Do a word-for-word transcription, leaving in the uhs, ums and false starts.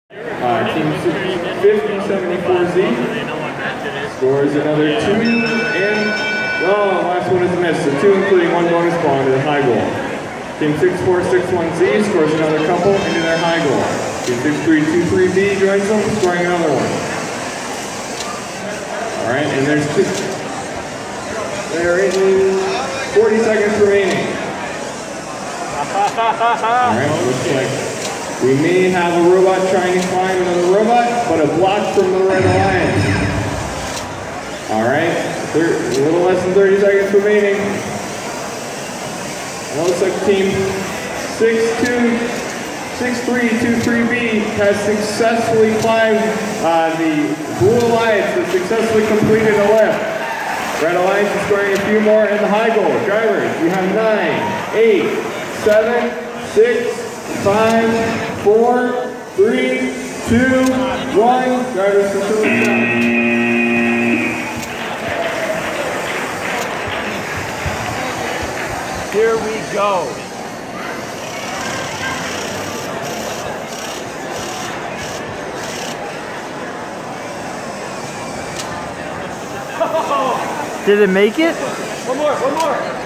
Uh, team fifty seventy-four Z scores another two, and oh, last one is missed. So two, including one bonus ball into the high goal. Team six four six one Z scores another couple into their high goal. Team six three two three B joins them, scoring another one. All right, and there's two. There is forty seconds remaining. All right, looks like we may have a robot trying to climb another robot, but a block from the Red Alliance. All right, a little less than thirty seconds remaining. It looks like team six two six three two three B has successfully climbed uh, the Blue Alliance, has successfully completed a lift. Red Alliance is scoring a few more in the high goal. Drivers, you have nine, eight, seven, six, five, four, three, two, one. Drivers facility down. Here we go. Did it make it? One more, one more.